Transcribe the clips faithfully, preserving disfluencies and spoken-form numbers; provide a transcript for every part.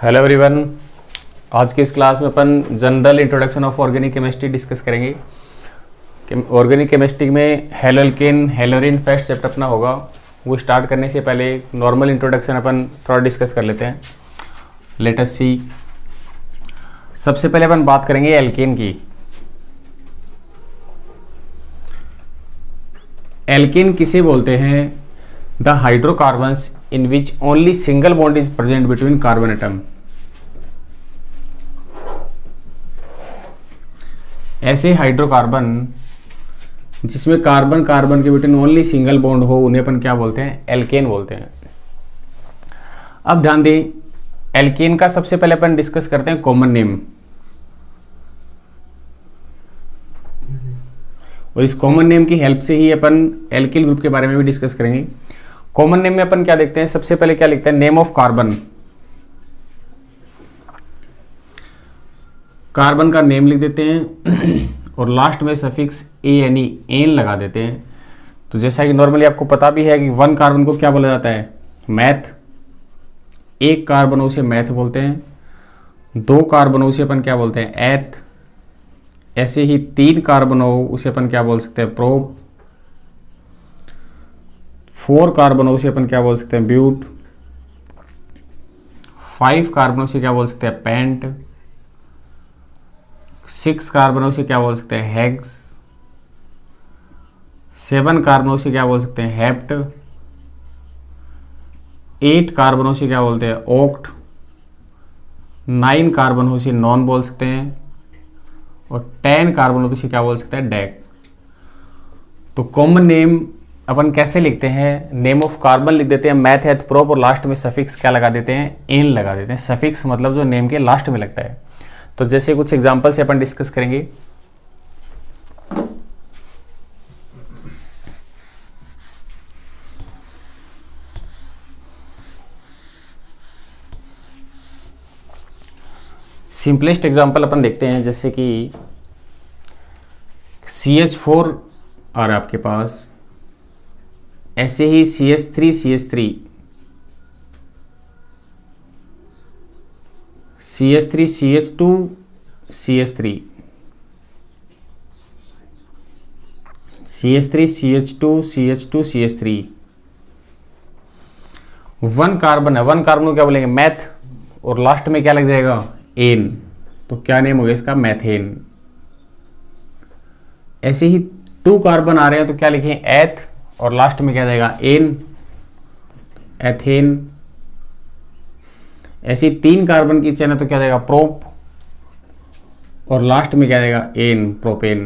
Hello everyone, आज की इस क्लास में अपन general introduction of organic chemistry discuss करेंगे। ऑर्गेनिक केमिस्ट्री में हेलोल्केन हेलोरिन फर्स्ट चैप्टर अपना होगा। वो स्टार्ट करने से पहले नॉर्मल इंट्रोडक्शन अपन थोड़ा डिस्कस कर लेते हैं। Let us see. सबसे पहले अपन बात करेंगे एल्केन की। एल्केन किसे बोलते हैं? The hydrocarbons in which only single bond is present between carbon atom। ऐसे हाइड्रोकार्बन जिसमें कार्बन कार्बन के बिटवीन ओनली सिंगल बॉन्ड हो उन्हें अपन क्या बोलते हैं? एल्केन बोलते हैं। अब ध्यान दें, एल्केन का सबसे पहले अपन डिस्कस करते हैं कॉमन नेम। और इस कॉमन नेम की हेल्प से ही अपन एल्किल ग्रुप के बारे में भी डिस्कस करेंगे। कॉमन नेम में अपन क्या देखते हैं? सबसे पहले क्या लिखते हैं? Name of carbon. कार्बन का नेम लिख देते हैं और लास्ट में सफिक्स ए यानी एन लगा देते हैं। तो जैसा कि नॉर्मली आपको पता भी है कि वन कार्बन को क्या बोला जाता है? मैथ। एक कार्बन हो उसे मैथ बोलते हैं। दो कार्बन हो उसे अपन क्या बोलते हैं? एथ। ऐसे ही तीन कार्बन हो उसे अपन क्या बोल सकते हैं? प्रोप। फोर कार्बनों से अपन क्या बोल सकते हैं? ब्यूट। फाइव कार्बनों से क्या बोल सकते हैं? पेंट। सिक्स कार्बनों से क्या बोल सकते हैं? हेक्स। सेवन कार्बनों से क्या बोल सकते हैं? हेप्ट। एट कार्बनों से क्या बोलते हैं? ओक्ट। नाइन कार्बनों से नॉन बोल सकते हैं और टेन कार्बनों से क्या बोल सकते हैं? डेक। तो कॉमन नेम अपन कैसे लिखते हैं? नेम ऑफ कार्बन लिख देते हैं मैथ एथ प्रोप और लास्ट में सफिक्स क्या लगा देते हैं? एन लगा देते हैं। सफिक्स मतलब जो नेम के लास्ट में लगता है। तो जैसे कुछ एग्जांपल से अपन डिस्कस करेंगे। सिंपलेस्ट एग्जांपल अपन देखते हैं, जैसे कि सी एच फोर आ रहा है आपके पास, ऐसे ही C H three C H three C H three C H two C H three C H three C H two C H two C H three one carbon है। One carbon को क्या बोलेंगे? Math और last में क्या लग जाएगा? N. तो क्या नेम हो गया इसका? मैथेन। ऐसे ही टू कार्बन आ रहे हैं तो क्या लिखें? एथ और लास्ट में क्या जाएगा? Ane, ethane. ऐसी तीन कार्बन की चेन है तो क्या जाएगा? प्रोप और लास्ट में क्या जाएगा? Ane, propane.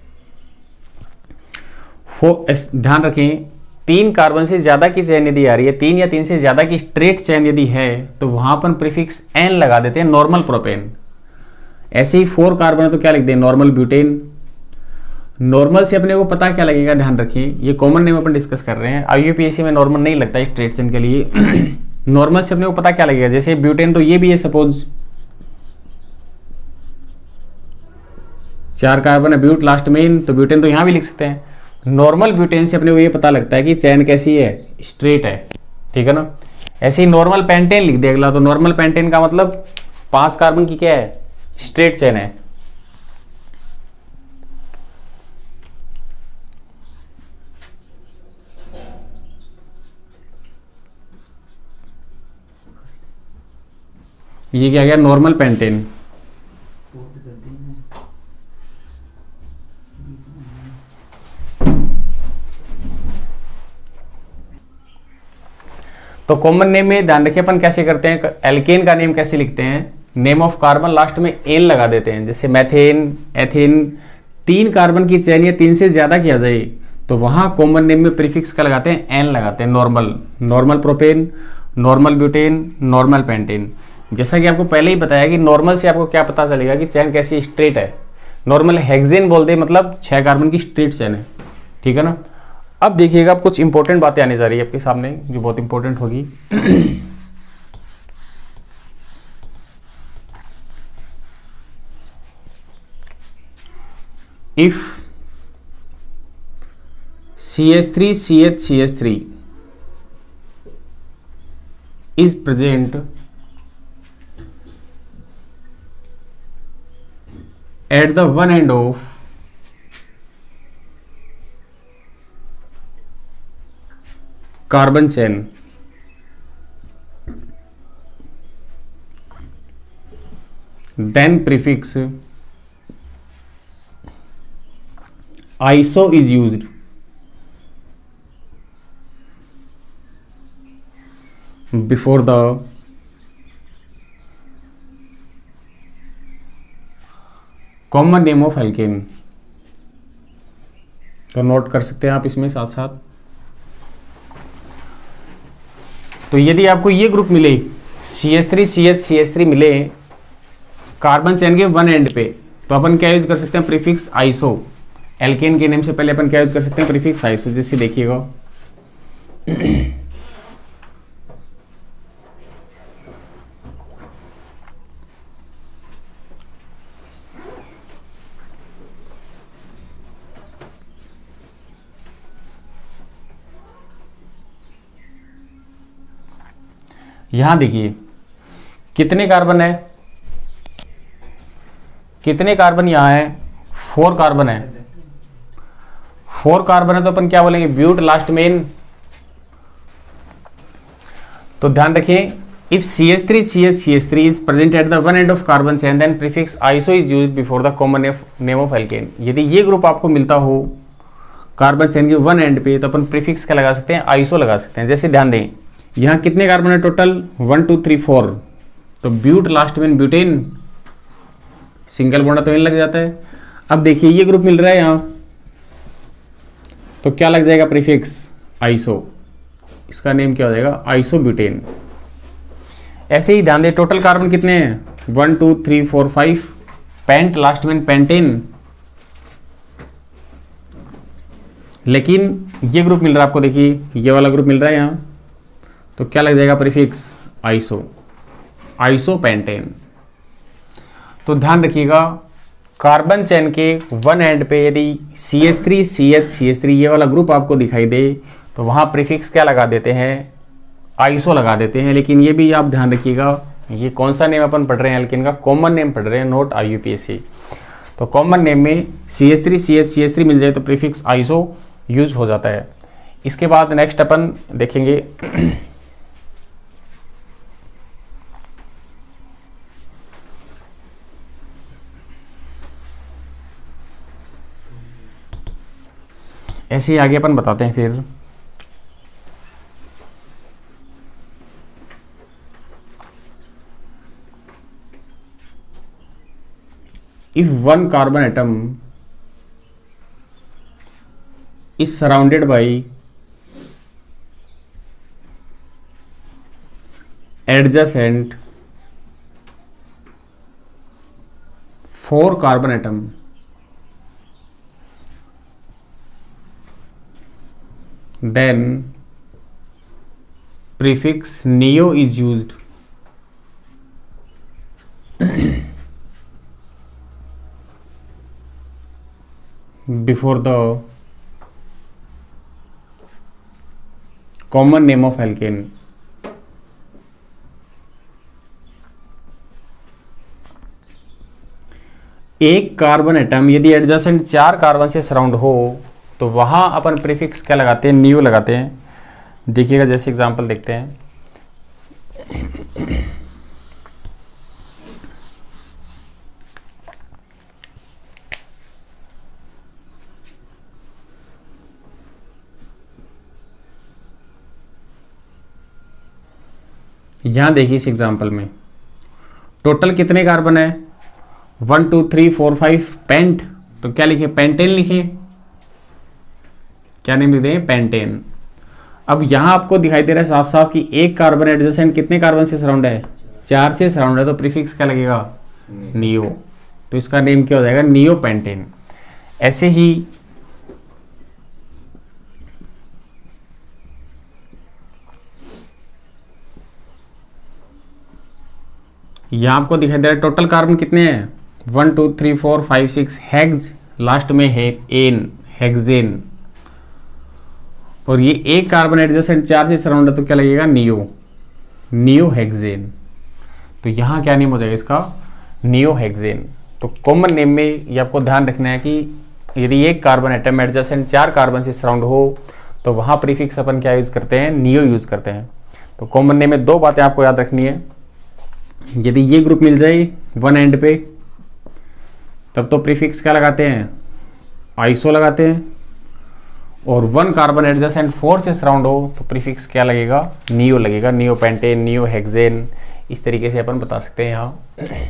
ध्यान रखें, तीन कार्बन से ज्यादा की चेन यदि आ रही है, तीन या तीन से ज्यादा की स्ट्रेट चेन यदि है तो वहां पर प्रीफिक्स एन लगा देते हैं, नॉर्मल प्रोपेन। ऐसे ही फोर कार्बन है तो क्या लिख दें? Normal butane. नॉर्मल से अपने को पता क्या लगेगा? ध्यान रखिए, ये कॉमन नेम अपन डिस्कस कर रहे हैं। आईयूपीएससी में नॉर्मल नहीं लगता है स्ट्रेट चेन के लिए। नॉर्मल से अपने को पता क्या लगेगा? जैसे ब्यूटेन तो ये भी है, सपोज चार कार्बन है, ब्यूट लास्ट में, तो ब्यूटेन तो यहां भी लिख सकते हैं। नॉर्मल ब्यूटेन से अपने को ये पता लगता है कि चेन कैसी है? स्ट्रेट है। ठीक है ना? ऐसे ही नॉर्मल पेंटेन लिख दे अगला, तो नॉर्मल पेंटेन का मतलब पांच कार्बन की क्या है? स्ट्रेट चेन है। ये क्या गया? Normal pentane. तो कॉमन नेम में ध्यान रखिए अपन कैसे करते हैं। एल्केन का नेम कैसे लिखते हैं? नेम ऑफ कार्बन लास्ट में एन लगा देते हैं। जैसे मैथेन, एथेन, तीन कार्बन की चेन या तीन से ज्यादा किया जाए तो वहां कॉमन नेम में प्रीफिक्स का लगाते हैं? एन लगाते हैं। Normal, normal propane, normal butane, normal pentane. जैसा कि आपको पहले ही बताया कि नॉर्मल से आपको क्या पता चलेगा कि चेन कैसी? स्ट्रेट है। नॉर्मल हेक्सेन बोल दे मतलब छह कार्बन की स्ट्रेट चेन है। ठीक है ना? अब देखिएगा, अब कुछ इंपॉर्टेंट बातें आने जा रही है आपके सामने जो बहुत इंपॉर्टेंट होगी। If C H three C H C H three is present at the one end of carbon chain then prefix iso is used before the common name of alkane। तो नोट कर सकते हैं आप इसमें साथ साथ। तो यदि आपको ये ग्रुप मिले C H three C H C H three मिले कार्बन चेन के वन एंड पे, तो अपन क्या यूज कर सकते हैं, प्रीफिक्स आइसो। एल्केन के नेम से पहले अपन क्या यूज कर सकते हैं, प्रीफिक्स आइसो। जैसे देखिएगा यहां देखिए कितने कार्बन है, कितने कार्बन यहां है, फोर कार्बन है। फोर कार्बन है तो अपन क्या बोलेंगे, ब्यूट लास्ट में इन। तो ध्यान रखिए, if C H three C H C H three is present at the one end of carbon chain then prefix iso is used before the common name of alkane. यदि ये ग्रुप आपको मिलता हो carbon chain के one end पे, तो अपन prefix क्या लगा सकते हैं, आइसो लगा सकते हैं। जैसे ध्यान दें, यहां कितने कार्बन है total, one two three four. तो ब्यूट लास्ट में ब्यूटेन, सिंगल बॉन्ड तो इन लग जाता है। अब देखिए ये ग्रुप मिल रहा है यहां, तो क्या लग जाएगा, प्रीफिक्स आइसो। इसका नेम क्या हो जाएगा, आइसो ब्यूटेन। ऐसे ही ध्यान दें, टोटल कार्बन कितने हैं, one two three four five. Pent last में पेंटेन, लेकिन ये ग्रुप मिल रहा है आपको, देखिए ये वाला ग्रुप मिल रहा है यहां, तो क्या लग जाएगा, प्रीफिक्स आइसो, आइसो पेंटेन। तो ध्यान रखिएगा, कार्बन चेन के वन एंड पे यदि C H three C H C H three ये वाला ग्रुप आपको दिखाई दे, तो वहां प्रीफिक्स क्या लगा देते हैं, आइसो लगा देते हैं। लेकिन ये भी आप ध्यान रखिएगा, ये कौन सा नेम अपन पढ़ रहे हैं, एल्केन का कॉमन नेम पढ़ रहे हैं, note I U P S C. तो कॉमन नेम में C H three C H C H three मिल जाए तो प्रीफिक्स आइसो यूज हो जाता है। इसके बाद नेक्स्ट अपन देखेंगे ऐसे ही आगे अपन बताते हैं फिर। If one carbon atom is surrounded by adjacent four carbon atom, then prefix neo is used before the common name of alkane। एक कार्बन एटम यदि एडजेसेंट चार कार्बन से सराउंड हो, तो वहां अपन प्रीफिक्स क्या लगाते हैं, न्यू लगाते हैं। देखिएगा, जैसे एग्जांपल देखते हैं, यहां देखिए इस एग्जांपल में टोटल कितने कार्बन है, one two three four five. Pent, तो क्या लिखे, पेंटेन लिखे, क्या नेम लिख दें, पेंटेन। अब यहां आपको दिखाई दे रहा है साफ साफ कि एक कार्बन एडजेसेंट कितने कार्बन से सराउंड है, चार से सराउंड है, तो प्रीफिक्स क्या लगेगा, नियो। तो इसका नेम क्या हो जाएगा, नियो पेंटेन। ऐसे ही यहां आपको दिखाई दे रहा है टोटल कार्बन कितने हैं, one two three four five six. Hex last में है, एन, हेक्सेन। और ये एक कार्बन एडजेसेंट चार से सराउंड है, तो क्या लगेगा, नियो, नियो हेक्सेन। तो यहां क्या नेम हो जाएगा इसका, नियो हेक्सेन। तो कॉमन नेम में ये आपको ध्यान रखना है कि यदि एक कार्बन एटम एडजेसेंट चार कार्बन से सराउंड हो तो वहाँ प्रीफिक्स अपन क्या यूज़ करते हैं, नियो यूज़ करते हैं। तो कॉमन नेम में दो बातें आपको याद रखनी है, यदि ये ग्रुप मिल जाए वन एंड पे तब तो प्रीफिक्स क्या लगाते हैं, आइसो लगाते हैं, और वन कार्बन एडजेसेंट फोर से सराउंड हो तो प्रीफिक्स क्या लगेगा, नियो लगेगा, नियो पेंटेन, नियो हेक्सेन, इस तरीके से अपन बता सकते हैं यहाँ।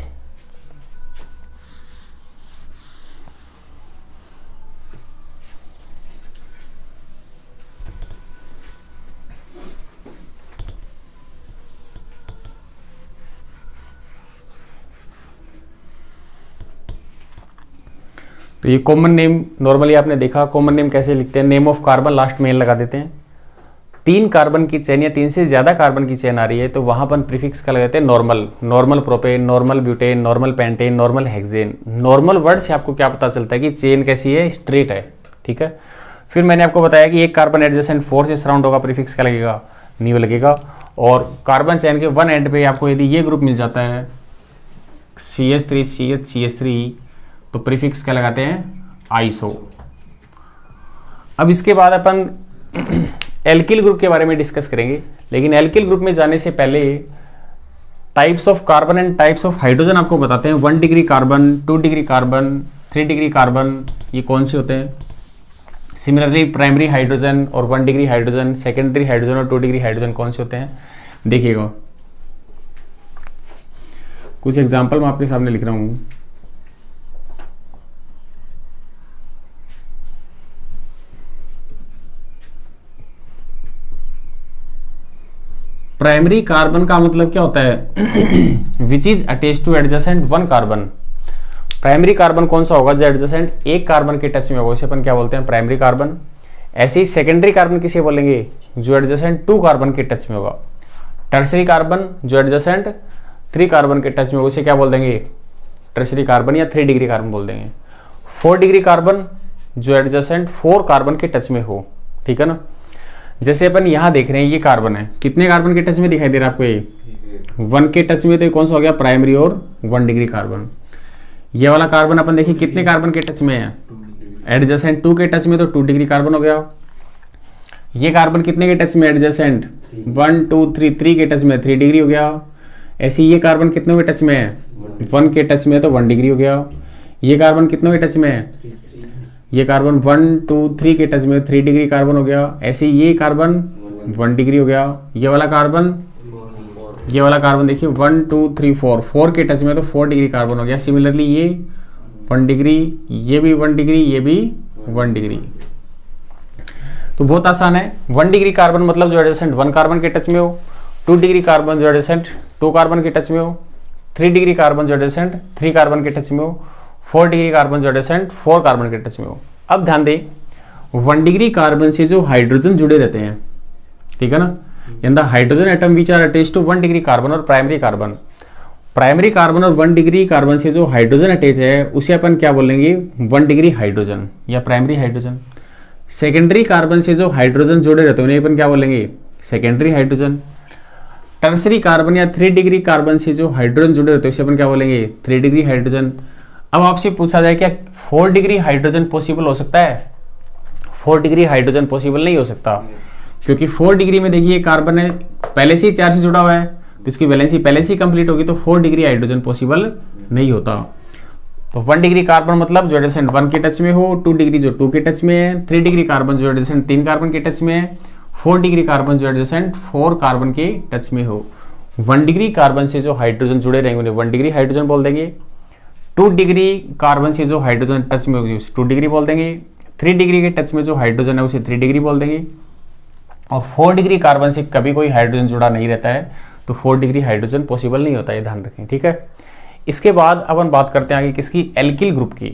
तो ये कॉमन नेम नॉर्मली आपने देखा, कॉमन नेम कैसे लिखते हैं, नेम ऑफ कार्बन लास्ट में एन लगा देते हैं। तीन कार्बन की चेन या तीन से ज्यादा कार्बन की चेन आ रही है तो वहां पर प्रीफिक्स क्या लगाते हैं, normal, normal propane, normal butane, normal pentane, normal hexane. Normal word से आपको क्या पता चलता है कि चेन कैसी है, स्ट्रेट है, ठीक है। फिर मैंने आपको बताया कि एक कार्बन एडजेसेंट फोर से सराउंड होगा, प्रीफिक्स क्या लगेगा, नियो लगेगा। और कार्बन चेन के वन एंड पे आपको यदि ये ग्रुप मिल जाता है C H three C H C H three तो प्रीफिक्स क्या लगाते हैं, आइसो। अब इसके बाद अपन एल्किल ग्रुप के बारे में डिस्कस करेंगे, लेकिन एल्किल ग्रुप में जाने से पहले types of carbon and types of hydrogen आपको बताते हैं। One degree carbon, two degree carbon, three degree carbon, ये कौन से होते हैं। सिमिलरली प्राइमरी हाइड्रोजन और one degree hydrogen, secondary hydrogen और टू डिग्री हाइड्रोजन कौन से होते हैं, देखिएगा। कुछ एग्जाम्पल मैं आपके सामने लिख रहा हूं। प्राइमरी कार्बन का मतलब क्या होता है, which is attached to adjacent one carbon. Primary carbon कौन सा होगा, जो एडजेसेंट एक कार्बन के टच में होगा, उसे अपन क्या बोलते हैं, प्राइमरी कार्बन। ऐसे ही सेकेंडरी कार्बन किसे बोलेंगे, जो एडजेसेंट टू कार्बन के टच में होगा। टर्सरी कार्बन जो एडजेसेंट थ्री कार्बन के टच में होगा, उसे क्या बोल देंगे, टर्सरी कार्बन या थ्री डिग्री कार्बन बोल देंगे। फोर डिग्री कार्बन जो एडजेसेंट फोर कार्बन के टच में हो, ठीक है ना। जैसे अपन यहां देख रहे हैं ये कार्बन है, कितने कार्बन के टच में दिखाई दे रहा है आपको, ये वन के टच में, तो ये कौन सा हो गया, प्राइमरी और वन डिग्री कार्बन। ये वाला कार्बन अपन देखिए कितने कार्बन के टच में है, एडजेसेंट टू के टच में, तो टू डिग्री कार्बन हो गया। ये कार्बन कितने के टच में, adjacent one two three, three के टच में, थ्री डिग्री हो गया। ऐसे ये कार्बन कितने के टच में है, वन के टच में, तो वन डिग्री हो गया। ये कार्बन कितने के टच में है, ये कार्बन वन टू थ्री के टच में, थ्री डिग्री कार्बन हो गया। ऐसे ये कार्बन वन डिग्री हो गया। ये वाला कार्बन, ये वाला कार्बन देखिए one two three four, four के टच में, तो फोर डिग्री कार्बन हो गया। सिमिलरली ये वन डिग्री, ये भी वन डिग्री, ये भी वन डिग्री। तो बहुत आसान है। वन डिग्री कार्बन मतलब जो एडजेसेंट वन कार्बन के टच में हो, टू डिग्री कार्बन जो एडजेसेंट टू कार्बन के टच में हो, थ्री डिग्री कार्बन जो एडजेसेंट थ्री कार्बन के टच में हो, फोर डिग्री कार्बन जो एडजेसेंट फोर कार्बन के टच में हो। अब ध्यान दें, वन डिग्री कार्बन से जो हाइड्रोजन जुड़े रहते हैं, ठीक है ना, in the hydrogen atom which are attached to one degree carbon और प्राइमरी कार्बन। प्राइमरी कार्बन और वन डिग्री कार्बन से जो हाइड्रोजन अटैच है उसे अपन क्या बोलेंगे, वन डिग्री हाइड्रोजन या प्राइमरी हाइड्रोजन। सेकेंडरी कार्बन से जो हाइड्रोजन जुड़े रहते हैं उन्हें अपन क्या बोलेंगे, सेकेंडरी हाइड्रोजन। टर्सरी कार्बन या थ्री डिग्री कार्बन से जो हाइड्रोजन जुड़े रहते हैं उसे अपन क्या बोलेंगे, थ्री डिग्री हाइड्रोजन। अब आपसे पूछा जाए क्या फोर डिग्री हाइड्रोजन पॉसिबल हो सकता है, फोर डिग्री हाइड्रोजन पॉसिबल नहीं हो सकता, क्योंकि फोर डिग्री में देखिए कार्बन है पहले से ही चार से जुड़ा हुआ है, तो इसकी वैलेंसी पहले से ही कंप्लीट होगी, तो फोर डिग्री हाइड्रोजन पॉसिबल नहीं होता। तो वन डिग्री कार्बन मतलब जो एडजेसेंट वन के टच में हो, टू डिग्री जो टू के टच में है, थ्री डिग्री कार्बन जो एडजेसेंट तीन कार्बन के टच में है, फोर डिग्री कार्बन जो एडजेसेंट फोर कार्बन के टच में हो। वन डिग्री कार्बन से जो हाइड्रोजन जुड़े रहेंगे उन्हें वन डिग्री हाइड्रोजन बोल देंगे। टू डिग्री कार्बन से जो हाइड्रोजन टच में होगी उसे टू डिग्री बोल देंगे। थ्री डिग्री के टच में जो हाइड्रोजन है उसे थ्री डिग्री बोल देंगे। और फोर डिग्री कार्बन से कभी कोई हाइड्रोजन जुड़ा नहीं रहता है, तो फोर डिग्री हाइड्रोजन पॉसिबल नहीं होता है, ध्यान रखें, ठीक है। इसके बाद अपन बात करते हैं आगे किसकी, एल्किल ग्रुप की।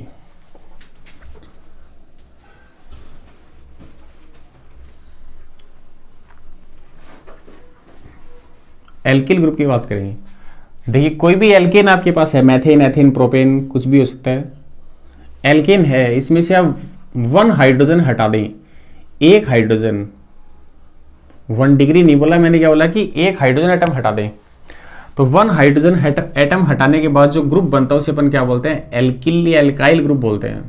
एल्किल ग्रुप की बात करेंगे। देखिए कोई भी एल्केन आपके पास है, मैथेन, एथेन, प्रोपेन, कुछ भी हो सकता है, एल्केन है, इसमें से आप वन हाइड्रोजन हटा दें, एक हाइड्रोजन, वन डिग्री नहीं बोला मैंने, क्या बोला कि एक हाइड्रोजन एटम हटा दें, तो वन हाइड्रोजन एटम हटाने के बाद जो ग्रुप बनता है उसे अपन क्या बोलते हैं, एल्किल या एल्काइल ग्रुप बोलते हैं।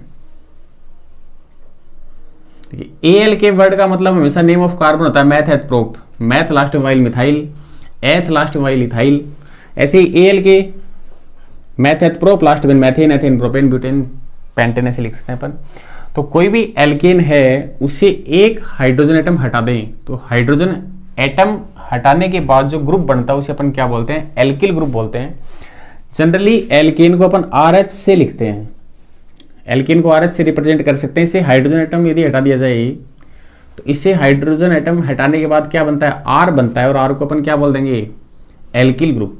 ए एल के वर्ड का मतलब हमेशा नेम ऑफ कार्बन होता है, meth eth prop, meth last yl methyl, eth last yl ethyl. ऐसे ही ए एल के मैथ एथ प्रोप लास्ट में methane, ethane, propane, butane, pentane ऐसे लिख सकते हैं अपन। तो कोई भी एल्केन है उसे एक हाइड्रोजन एटम हटा दें तो हाइड्रोजन एटम हटाने के बाद जो ग्रुप बनता है उसे अपन क्या बोलते हैं, एल्किल ग्रुप बोलते हैं। जनरली एल्केन को अपन आर एच से लिखते हैं, एल्केन को आर एच से रिप्रेजेंट कर सकते हैं। इसे हाइड्रोजन एटम यदि हटा दिया जाए तो इससे हाइड्रोजन एटम हटाने के बाद क्या बनता है, आर बनता है, और आर को अपन क्या बोल देंगे, एल्किल ग्रुप।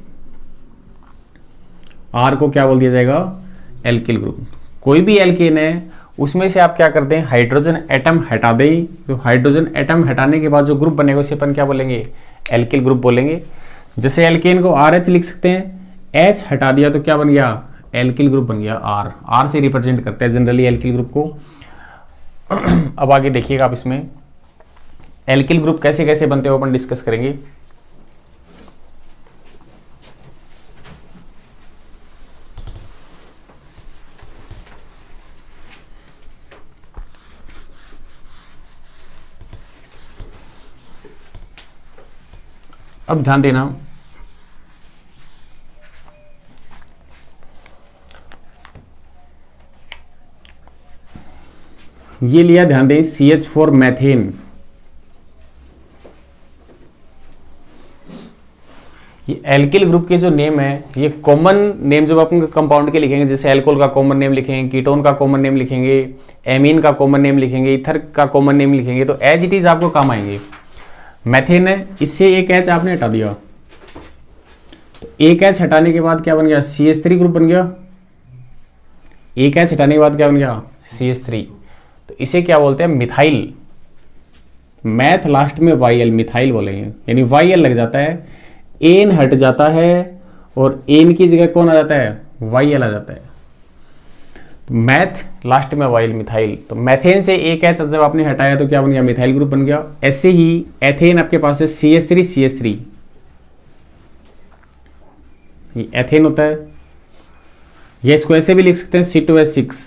आर को क्या बोल दिया जाएगा, एल्किल ग्रुप। कोई भी एल्केन है उसमें से आप क्या करते हैं, हाइड्रोजन एटम हटा दें तो हाइड्रोजन एटम हटाने के बाद जो ग्रुप बनेगा उसे अपन क्या बोलेंगे, एल्किल ग्रुप बोलेंगे। जैसे एल्केन को आर एच लिख सकते हैं, एच हटा दिया तो क्या बन गया, एल्किल ग्रुप बन गया, आर। आर से रिप्रेजेंट करते हैं जनरली एल्किल ग्रुप को। अब आगे देखिएगा आप, इसमें एल्किल ग्रुप कैसे कैसे बनते हो अपन डिस्कस करेंगे। अब ध्यान देना, ये लिया, ध्यान दें, सी एच फोर मैथेन। ये एल्किल ग्रुप के जो नेम है, ये कॉमन नेम जब अपन कंपाउंड के लिखेंगे, जैसे एल्कोहल का कॉमन नेम लिखेंगे, कीटोन का कॉमन नेम लिखेंगे, एमीन का कॉमन नेम लिखेंगे, ईथर का कॉमन नेम लिखेंगे, तो एज इट इज आपको काम आएंगे। मैथेन है, इससे एक एच आपने हटा दिया तो एक एच हटाने के बाद क्या बन गया, सी एच थ्री ग्रुप बन गया। एक एच हटाने के बाद क्या बन गया, सी एच थ्री। तो इसे क्या बोलते हैं, मिथाइल। मैथ लास्ट में वाई एल, मिथाइल बोलेंगे, यानी वाई एल लग जाता है, एन हट जाता है और एन की जगह कौन आ जाता है, वाई एल आ जाता है। तो मैथ लास्ट में वाइल, मिथाइल। तो मैथेन से एक एच जब आपने हटाया तो क्या बन गया, मिथाइल ग्रुप बन गया। ऐसे ही एथेन आपके पास है, C H three C H three, ये एथेन होता है। ये इसको ऐसे भी लिख सकते हैं, C two H six.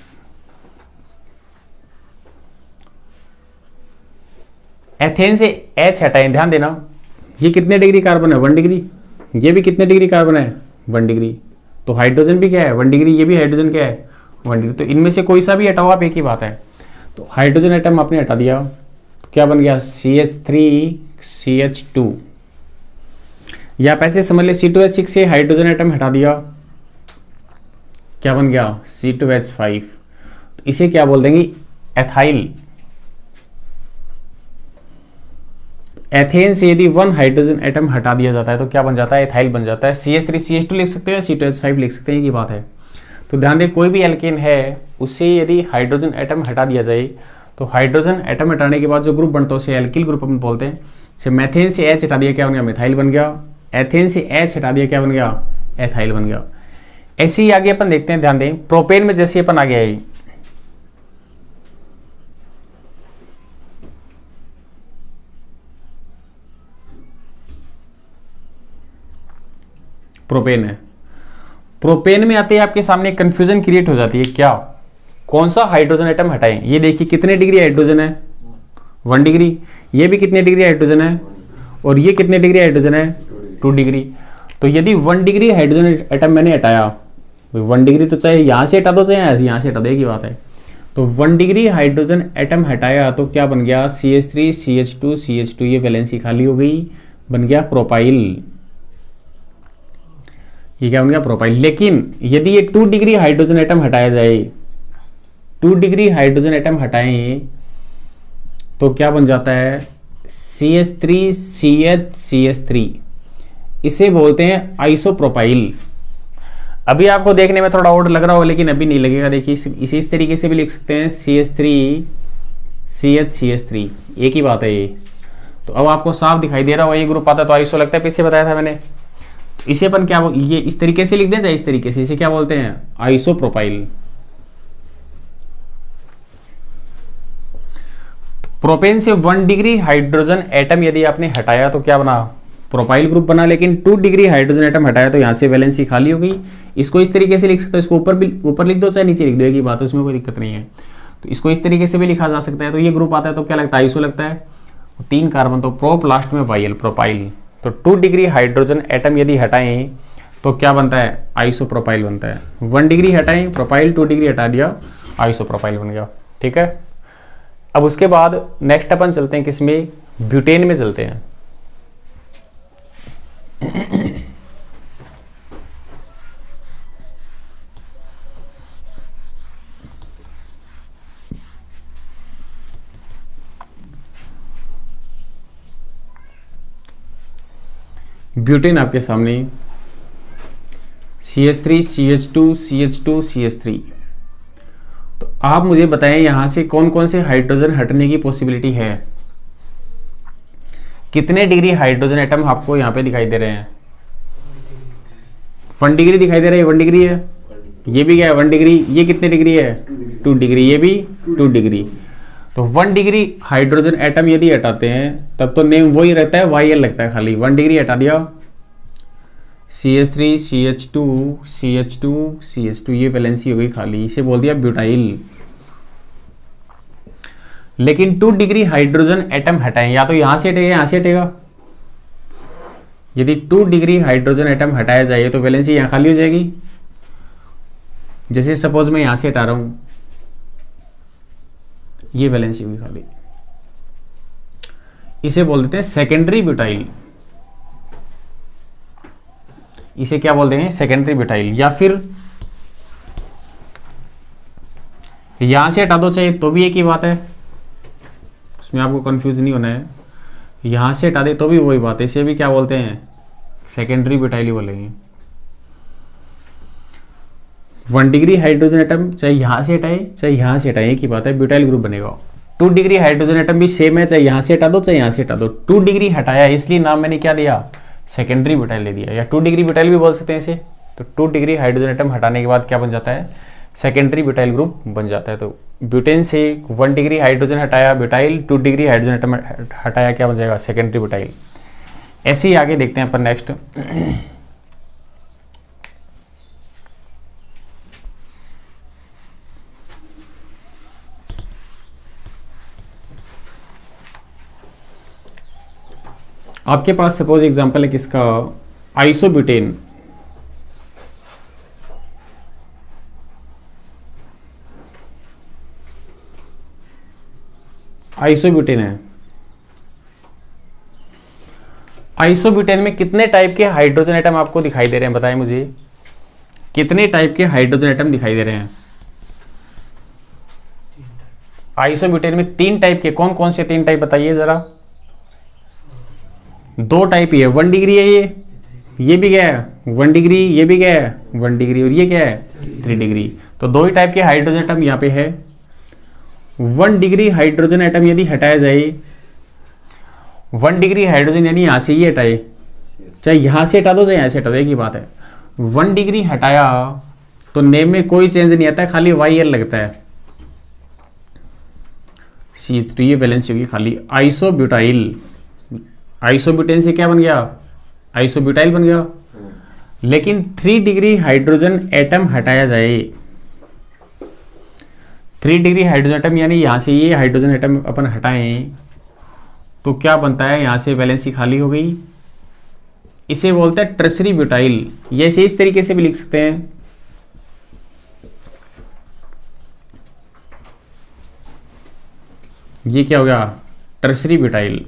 Ethane से एच हटाएं, ध्यान देना, ये कितने डिग्री कार्बन है, वन डिग्री। ये भी कितने डिग्री कार्बन है, वन डिग्री। तो हाइड्रोजन भी क्या है, वन डिग्री। ये भी हाइड्रोजन क्या है, वन डिग्री। तो इनमें से कोई सा भी हटाओ आप, एक ही बात है। तो हाइड्रोजन एटम आपने हटा दिया तो क्या बन गया, C H three C H two. या आप ऐसे समझ ले, सी टू एच सिक्स से हाइड्रोजन एटम हटा दिया, क्या बन गया, सी टू एच फाइव। तो इसे क्या बोल देंगे, एथाइल। एथेन से यदि वन हाइड्रोजन एटम हटा दिया जाता है तो क्या बन जाता है, एथाइल बन जाता है। C H three C H two लिख सकते हैं, सी टू एच फाइव लिख सकते हैं, ये बात है। तो ध्यान दें, कोई भी एल्केन है उससे यदि हाइड्रोजन एटम हटा दिया जाए तो हाइड्रोजन एटम हटाने के बाद जो ग्रुप बनता है उसे एल्किल ग्रुप अपन बोलते हैं। जैसे मैथेन से एच हटा दिया क्या बन गया, मिथाइल बन गया। एथेन से एच हटा दिया क्या बन गया, एथाइल बन गया। ऐसे ही आगे अपन देखते हैं, ध्यान दें, प्रोपेन में जैसे अपन आगे आए, प्रोपेन है। प्रोपेन में आते ही आपके सामने कंफ्यूजन क्रिएट हो जाती है, क्या, कौन सा हाइड्रोजन एटम हटाएं। ये देखिए कितने डिग्री हाइड्रोजन है, वन डिग्री। ये भी कितने डिग्री हाइड्रोजन है, और ये कितने डिग्री हाइड्रोजन है, टू डिग्री। तो यदि वन डिग्री हाइड्रोजन एटम मैंने हटाया, वन डिग्री तो चाहे यहां से हटा दो चाहे यहां से हटा दो, एक ही बात है। तो वन डिग्री हाइड्रोजन एटम हटाया तो क्या बन गया, C H three C H two C H two, ये वैलेंसी खाली हो गई, बन गया प्रोपाइल। ये क्या बन गया, प्रोपाइल। लेकिन यदि ये टू डिग्री हाइड्रोजन एटम हटाया जाए, टू डिग्री हाइड्रोजन एटम हटाएं तो क्या बन जाता है, C H three C H C H three. इसे बोलते हैं आइसोप्रोपाइल। अभी आपको देखने में थोड़ा और लग रहा होगा लेकिन अभी नहीं लगेगा। देखिए इसी इस तरीके से भी लिख सकते हैं, C H three C H C H three, एक ही बात है ये। तो अब आपको साफ दिखाई दे रहा होगा, ये ग्रुप आता है तो आइसो लगता है, पीछे बताया था मैंने। तो इसे अपन क्या, ये इस तरीके से लिख दें चाहे इस तरीके से, इसे क्या बोलते हैं, आइसोप्रोपाइल। प्रोपेन से वन डिग्री हाइड्रोजन एटम यदि आपने हटाया तो क्या बना, प्रोपाइल ग्रुप बना, लेकिन टू डिग्री हाइड्रोजन एटम हटाया तो यहाँ से वैलेंसी खाली हो गई। इसको इस तरीके से लिख सकते हो, इसको ऊपर भी ऊपर लिख दो चाहे नीचे लिख दो, एक ही बात है, उसमें कोई दिक्कत नहीं है। तो इसको इस तरीके से भी लिखा जा सकता है। तो ये ग्रुप आता है तो क्या लगता है, आइसो लगता है, तीन कार्बन तो प्रोप, लास्ट में वाई एल, प्रोपाइल। तो टू डिग्री हाइड्रोजन एटम यदि हटाएं तो क्या बनता है, आइसो प्रोपाइल बनता है। वन डिग्री हटाएं प्रोपाइल, टू डिग्री हटा दिया आइसो प्रोपाइल बन गया। ठीक है, अब उसके बाद नेक्स्ट अपन चलते हैं किसमें, ब्यूटेन में चलते हैं। ब्यूटेन आपके सामने C H three, C H two, C H two, C H three. तो आप मुझे बताएं यहां से कौन कौन से हाइड्रोजन हटने की पॉसिबिलिटी है, कितने डिग्री हाइड्रोजन एटम आपको यहां पे दिखाई दे रहे हैं। वन डिग्री दिखाई दे रहा है, वन डिग्री है, ये भी क्या है वन डिग्री, ये कितने डिग्री है टू डिग्री, ये भी टू डिग्री। तो वन डिग्री हाइड्रोजन एटम यदि हटाते हैं तब तो नेम वही रहता है, वाई एल लगता है खाली। वन डिग्री हटा दिया, C H three, C H two, C H two, C H two, ये वैलेंसी हो गई खाली, इसे बोल दिया ब्यूटाइल। लेकिन टू डिग्री हाइड्रोजन एटम हटाएं, या तो यहां से हटेगा यहां से हटेगा। यदि टू डिग्री हाइड्रोजन एटम हटाया जाए तो वैलेंसी यहां खाली हो जाएगी। जैसे सपोज मैं यहां से हटा रहा हूं, ये वैलेंसी हुई खाली, इसे बोल देते हैं सेकेंडरी ब्यूटाइल। इसे क्या बोलते हैं, सेकेंडरी ब्यूटाइल। या फिर यहां से हटा दो चाहे तो भी एक ही बात है, उसमें आपको कंफ्यूज नहीं होना है। यहां से हटा दे तो भी वही बात है, इसे भी क्या बोलते हैं, सेकेंडरी ब्यूटाइल ही बोलेंगे। वन डिग्री हाइड्रोजन एटम चाहे यहां से हटाए चाहे यहां से हटाए, एक ही बात है, ब्यूटाइल ग्रुप बनेगा। टू डिग्री हाइड्रोजन एटम भी सेम है, चाहे यहां से हटा दो चाहे यहां से हटा दो। टू डिग्री हटाया इसलिए नाम मैंने क्या दिया, सेकेंडरी ब्यूटाइल ले दिया, या टू डिग्री ब्यूटाइल भी बोल सकते हैं इसे। तो टू डिग्री हाइड्रोजन एटम हटाने के बाद क्या बन जाता है, सेकेंडरी ब्यूटाइल ग्रुप बन जाता है। तो ब्यूटेन से वन डिग्री हाइड्रोजन हटाया butyl, two degree hydrogen atom हटाया क्या बन जाएगा, सेकेंडरी ब्यूटाइल। ऐसे ही आगे देखते हैं अपन नेक्स्ट। आपके पास सपोज एग्जांपल है किसका, आइसोब्यूटेन। आइसोब्यूटेन है। आइसोब्यूटेन में कितने टाइप के हाइड्रोजन एटम आपको दिखाई दे रहे हैं, बताएं मुझे, कितने टाइप के हाइड्रोजन एटम दिखाई दे रहे हैं। आइसोब्यूटेन में तीन टाइप के, कौन कौन से तीन टाइप बताइए जरा। दो टाइप ही है, वन डिग्री है ये ये भी क्या है वन डिग्री, ये भी क्या है वन डिग्री, और ये क्या है थ्री डिग्री। तो दो ही टाइप के हाइड्रोजन एटम यहाँ पे है। वन डिग्री हाइड्रोजन एटम यदि हटाया जाए, वन डिग्री हाइड्रोजन यानी यहां से ये हटाए, चाहे यहां से हटा दो चाहे यहां से हटा दो, एक ही बात है। वन डिग्री हटाया तो नेम में कोई चेंज नहीं आता है, खाली वाई एल लगता है, सी एच टू, ये वैलेंसी होगी खाली। आइसोब्यूटाइल, आइसोब्यूटेन से क्या बन गया, आइसोब्यूटाइल बन गया। लेकिन थ्री डिग्री हाइड्रोजन एटम हटाया जाए, थ्री डिग्री हाइड्रोजन एटम यानी यहां से ये हाइड्रोजन एटम अपन हटाएं तो क्या बनता है, यहां से वैलेंसी खाली हो गई, इसे बोलते हैं टर्शरी ब्यूटाइल। ये इसे इस तरीके से भी लिख सकते हैं, ये क्या हो गया, टर्शरी ब्यूटाइल।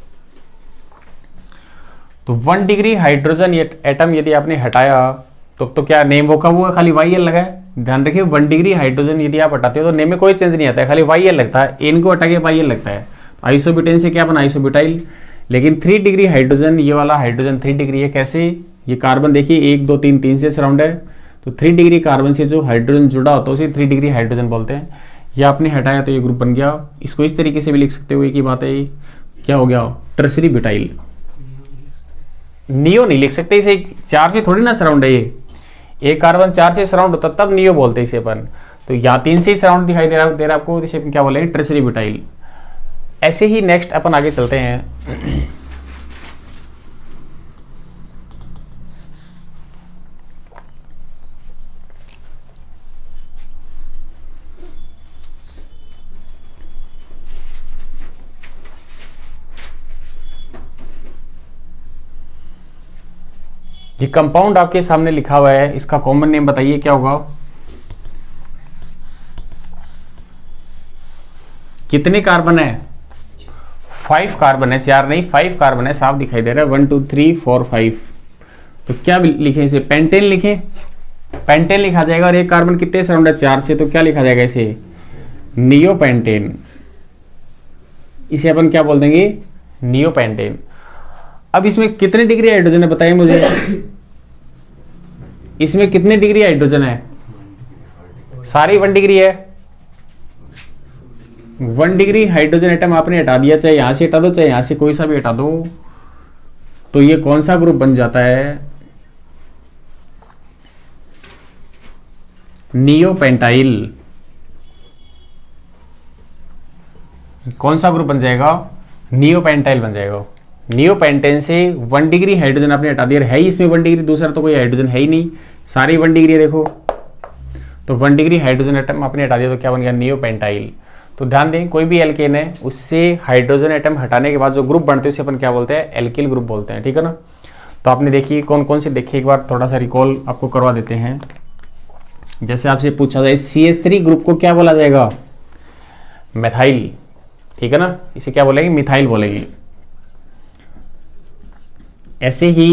तो वन डिग्री हाइड्रोजन एटम यदि आपने हटाया तो तो क्या नेम वो का हुआ, खाली वाई एल लगा है। ध्यान रखिए, वन डिग्री हाइड्रोजन यदि आप हटाते हो तो नेम में कोई चेंज नहीं आता है, खाली वाई एल लगता है, एन को हटा के वाई एल लगता है। आइसोब्यूटेन से क्या बना, आइसोब्यूटाइल। लेकिन थ्री डिग्री हाइड्रोजन, ये वाला हाइड्रोजन थ्री डिग्री है, कैसे, ये कार्बन देखिए एक दो तीन तीन से सराउंड है, तो थ्री डिग्री कार्बन से जो हाइड्रोजन जुड़ा होता है उसे थ्री डिग्री हाइड्रोजन बोलते हैं। ये आपने हटाया तो ये ग्रुप बन गया। इसको इस तरीके से भी लिख सकते हो, एक ही बात है, क्या हो गया, टर्शरी ब्यूटाइल। नियो नहीं लिख सकते इसे, चार से थोड़ी ना सराउंड है ये, एक कार्बन चार से सराउंड होता तब नियो बोलते इसे अपन। तो यहाँ तीन से ही सराउंड दिखाई दे रहा दे रहा आपको, इसे क्या बोलेंगे, टर्शरी ब्यूटाइल। ऐसे ही नेक्स्ट अपन आगे चलते हैं। ये कंपाउंड आपके सामने लिखा हुआ है, इसका कॉमन नेम बताइए क्या होगा? कितने कार्बन है? फाइव कार्बन है, चार नहीं फाइव कार्बन है, साफ दिखाई दे रहा है। One two three four five. तो क्या लिखें इसे? पेंटेन लिखें। पेंटेन लिखा जाएगा। और एक कार्बन कितने सराउंड है? चार से, तो क्या लिखा जाएगा इसे? नियोपेंटेन। इसे अपन क्या बोल देंगे? नियोपेंटेन। अब इसमें कितने डिग्री हाइड्रोजन है बताइए मुझे? इसमें कितने डिग्री हाइड्रोजन है? सारी वन डिग्री है। वन डिग्री हाइड्रोजन एटम आपने हटा दिया, चाहे यहां से हटा दो चाहे यहां से कोई सा भी हटा दो, तो ये कौन सा ग्रुप बन जाता है? नियोपेंटाइल। कौन सा ग्रुप बन जाएगा? नियोपेंटाइल बन जाएगा। नियोपेंटेन से वन डिग्री हाइड्रोजन आपने हटा दिया। है ही इसमें वन डिग्री, दूसरा तो कोई हाइड्रोजन है ही नहीं, सारी वन डिग्री है देखो। तो वन डिग्री हाइड्रोजन एटम आपने हटा दिया तो क्या बन गया? नियोपेंटाइल। तो ध्यान दें, कोई भी एल्केन है उससे हाइड्रोजन एटम हटाने के बाद जो ग्रुप बनते हैं उसे अपन क्या बोलते हैं? एल्किल ग्रुप बोलते हैं, ठीक है ना। तो आपने देखिए कौन कौन से देखिए, एक बार थोड़ा सा रिकॉल आपको करवा देते हैं। जैसे आपसे पूछा जाए सी एच थ्री ग्रुप को क्या बोला जाएगा? मेथाइल, ठीक है ना। इसे क्या बोलेंगे? मिथाइल बोलेंगे। ऐसे ही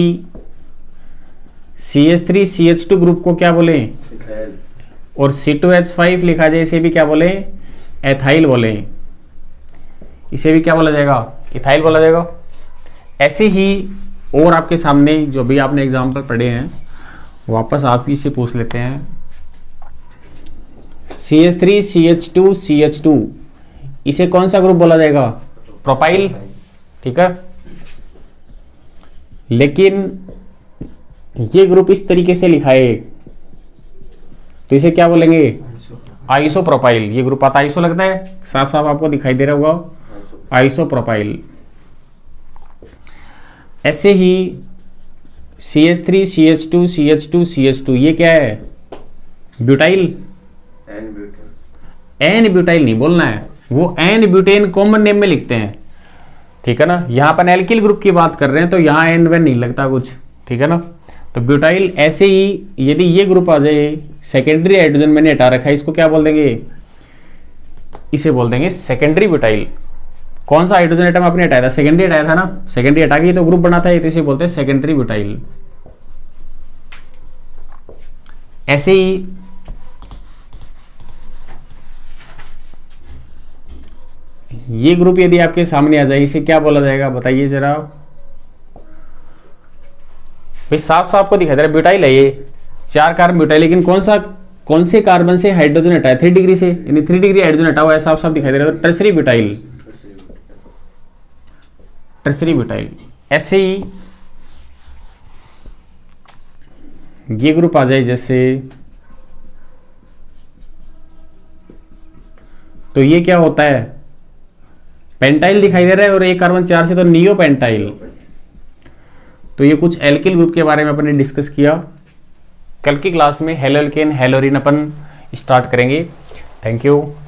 C H three C H two group को क्या बोले? और सी टू एच फाइव लिखा जाए, इसे भी क्या बोले? एथाइल बोले। इसे भी क्या बोला जाएगा? इथाइल बोला जाएगा। ऐसे ही और आपके सामने जो भी आपने एग्जाम्पल पढ़े हैं वापस आप इसे पूछ लेते हैं। C H three C H two C H two, इसे कौन सा ग्रुप बोला जाएगा? प्रोपाइल, ठीक है। लेकिन ये ग्रुप इस तरीके से लिखा है तो इसे क्या बोलेंगे? आइसोप्रोपाइल। ये ग्रुप आता आइसो लगता है, साफ साफ आपको दिखाई दे रहा होगा, आइसोप्रोपाइल। ऐसे ही C H three C H two C H two C H two, ये क्या है? ब्यूटाइल। एन ब्यूटाइल नहीं बोलना है, वो एन ब्यूटेन कॉमन नेम में लिखते हैं, ठीक है ना। यहां पर एल्किल ग्रुप की बात कर रहे हैं तो यहां एन वेन नहीं लगता कुछ, ठीक है ना। तो ब्यूटाइल। ऐसे ही यदि ये ग्रुप आ जाए, सेकेंडरी हाइड्रोजन मैंने हटा रखा है, इसको क्या बोल देंगे? इसे बोल देंगे सेकेंडरी ब्यूटाइल। कौन सा हाइड्रोजन एटम आपने हटाया था? सेकेंडरी हटाया था ना। सेकेंडरी हटा के तो ग्रुप बना था, तो इसे बोलते हैं सेकेंडरी ब्यूटाइल। ऐसे ही ये ग्रुप यदि आपके सामने आ जाए, इसे क्या बोला जाएगा बताइए जरा भाई। साफ साफ को दिखाई दे रहा है, ब्यूटाइल है ये, चार कार्बन ब्यूटाइल। लेकिन कौन सा कौन से कार्बन से हाइड्रोजन हटाया? थ्री डिग्री से, यानी थ्री डिग्री हाइड्रोजन हटा हुआ है, साफ साफ दिखाई दे रहा है। तो टर्सरी ब्यूटाइल, टर्सरी ब्यूटाइल। ऐसे ही ये ग्रुप आ जाए जैसे, तो ये क्या होता है? पेंटाइल दिखाई दे रहा है और एक कार्बन चार से, तो नियोपेंटाइल। तो ये कुछ एल्किल ग्रुप के बारे में अपन ने डिस्कस किया। कल की क्लास में हेलोल्केन हेलोरिन अपन स्टार्ट करेंगे। Thank you.